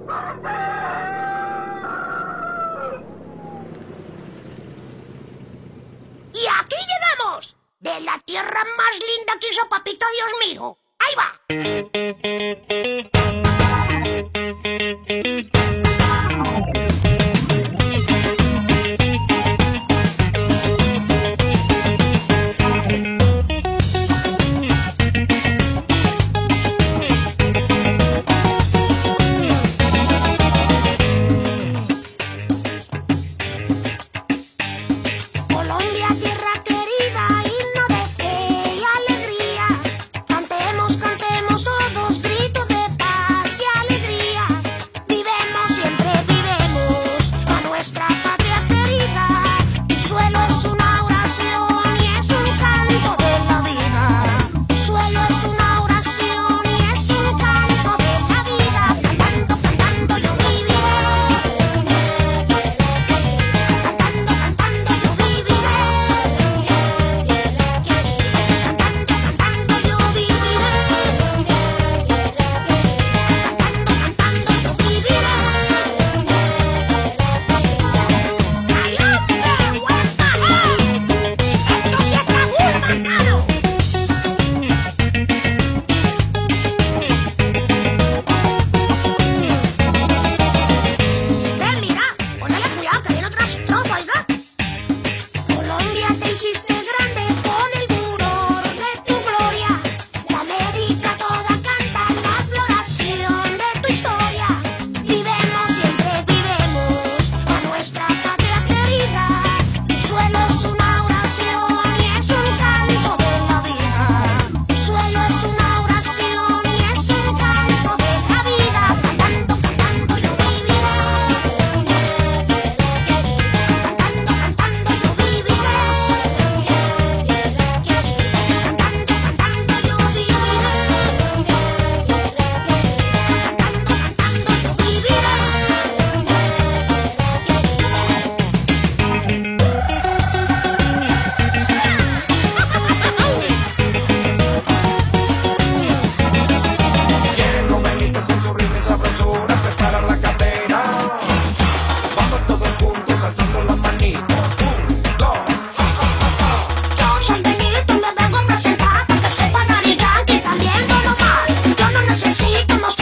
Y aquí llegamos, de la tierra más linda que hizo papito Dios mío. ¡Ahí va! Colombia, tierra querida, himno de fe y alegría. Cantemos, cantemos todos, gritos de paz y alegría. Vivemos, siempre vivemos a nuestra patria querida. Tu suelo es una oración y es un canto de la vida. Tu suelo es una oración y es un canto de la vida. Cantando, cantando yo viviré. Cantando, cantando yo viviré. Cantando, cantando yo viviré. Cantando, cantando yo viviré. ¡Adelante, huepa! ¡Esto sí está muy bacano! Ven, mira, ponele cuidado que viene otra estrofa, oiga. Colombia, te hiciste grande con el furor de tu gloria. La América toda canta la floración de tu historia. Vivemos, siempre vivemos a nuestra patria querida. Tu suelo es una oración y es un canto de la vida. Tu suelo es una oración y es un canto de la vida. Cantando, cantando yo viviré. Cantando, cantando yo viviré. Cantando, cantando yo viviré. Cantando, cantando yo viviré. Quieren Romelito con su ritmo y sabrosura, prepara la cadera. Vamos todos juntos alzando las manitos. 1, 2, Yo soy Benito y me vengo a presentar para que sepan Ari Yankee también Don Omar. Yo no necesito mostrar